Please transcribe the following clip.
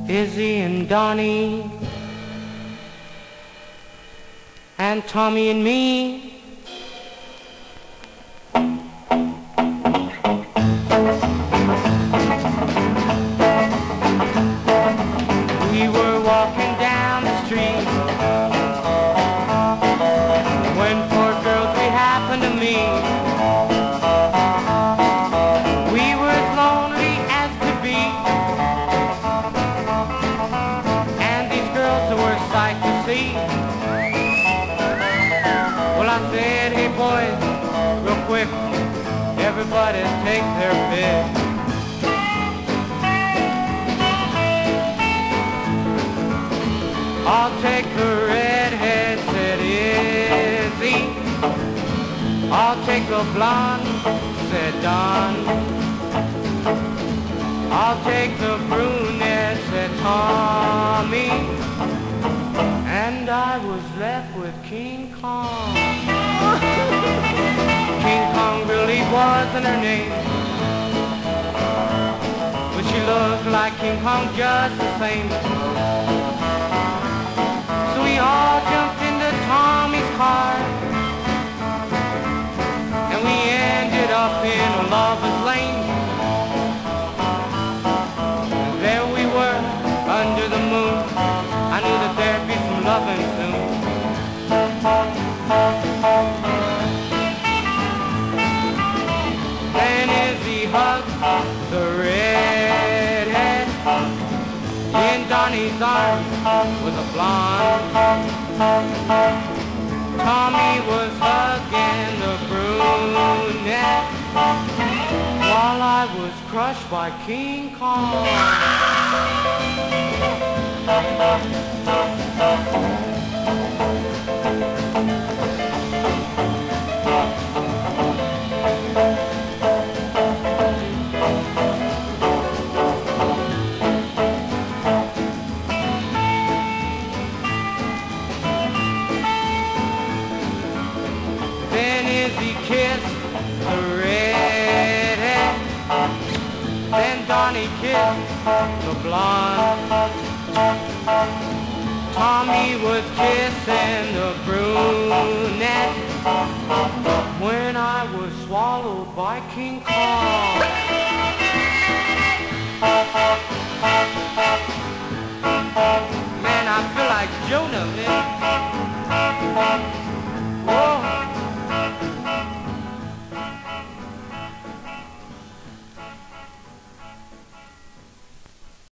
Izzy and Donnie and Tommy and me. We were walking down the street when four girls we happened to meet. We were as lonely as could be, and these girls were a sight to see. Well, I said, hey boys, real quick, everybody take their pick. I'll take the redhead, said Izzy. I'll take the blonde, said Don. I'll take the brunette, said Tommy. And I was left with King Kong. King Kong really wasn't her name, but she looked like King Kong just the same. So we all jumped into Tommy's car, and we ended up in a lover's lane. And there we were, under the moon. I knew that there'd be some loving soon. Then Izzy hugged the redhead. In Donnie's arms was a blonde. Tommy was hugging the brunette, while I was crushed by King Kong. Izzy kissed the redhead, then Donnie kissed the blonde. Tommy was kissing the brunette when I was swallowed by King Kong.